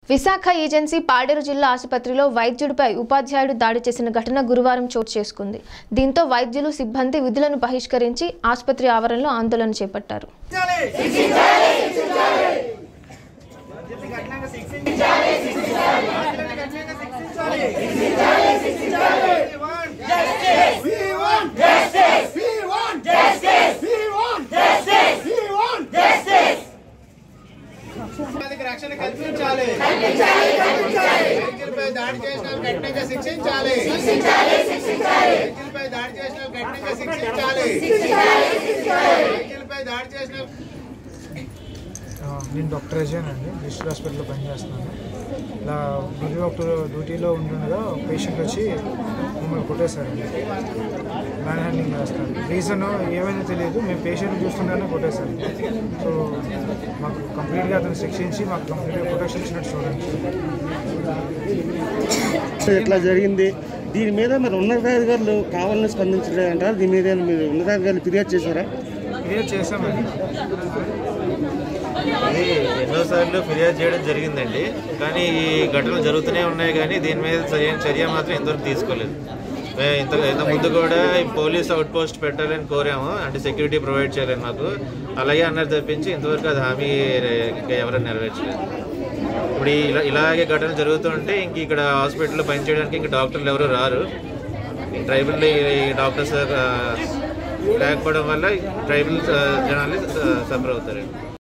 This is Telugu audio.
విశాఖ ఏజెన్సీ పాడేరు జిల్లా ఆసుపత్రిలో వైద్యుడిపై ఉపాధ్యాయుడు దాడి చేసిన ఘటన గురువారం చోటు చేసుకుంది. దీంతో వైద్యులు సిబ్బంది విధులను బహిష్కరించి ఆసుపత్రి ఆవరణలో ఆందోళన చేపట్టారు. రక్షణ కల్పించాలి. వైద్యులపై దాడి చేసిన కఠినంగా శిక్షించాలి. వైద్యులపై దాడి చేసిన కఠినంగా శిక్షించాలి. వైద్యులపై దాడి చేసిన నేను డాక్టర్ అజయన్ అండి, డిస్ట్రిక్ట్ హాస్పిటల్లో పనిచేస్తున్నాను. ఇలా డ్యూటీలో ఉండగా పేషెంట్ వచ్చి మమ్మల్ని కొట్టేశారండి. మ్యాన్ హ్యాండింగ్ చేస్తారు. రీజన్ ఏమైనా తెలియదు, మేము పేషెంట్ చూస్తుండగానే కొట్టేశారు. సో మాకు కంప్లీట్గా అతను శిక్షించి మాకు కంప్లీట్గా ప్రొటెక్షన్ ఇచ్చినట్టు చూడండి. ఇట్లా జరిగింది. దీని మీద మరి ఉన్నతాధికారులు కావాలని స్పందించలేదంటారు. దీని మీద మీరు ఉన్నతాధికారులు ఫిర్యాదు చేశారా? ఫిర్యాదు చేశామండి. అది ఎన్నోసార్లు ఫిర్యాదు చేయడం జరిగిందండి. కానీ ఈ ఘటనలు జరుగుతూనే ఉన్నాయి, కానీ దీని మీద చర్య మాత్రం ఇంతవరకు తీసుకోలేదు. మేము ఇంత ముందు కూడా పోలీస్ అవుట్ పోస్ట్ పెట్టాలని కోరాము, అంటే సెక్యూరిటీ ప్రొవైడ్ చేయాలని మాకు అలాగే అన్నారు తప్పించి ఇంతవరకు అది హామీ ఎవరైనా నెరవేర్చలేదు. ఇప్పుడు ఇలాగే ఘటనలు జరుగుతుంటే ఇంక ఇక్కడ హాస్పిటల్లో పనిచేయడానికి ఇంక డాక్టర్లు ఎవరు రారు. ట్రైబల్ డాక్టర్స్ లేకపోవడం వల్ల ట్రైబల్ జనాలు సఫర్ అవుతారండి.